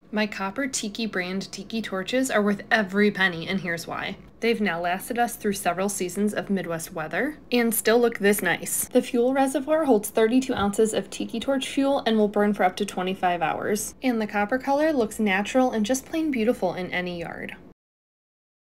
My copper Tiki brand Tiki torches are worth every penny, and here's why. They've now lasted us through several seasons of Midwest weather and still look this nice. The fuel reservoir holds 32 ounces of Tiki torch fuel and will burn for up to 25 hours. And the copper color looks natural and just plain beautiful in any yard.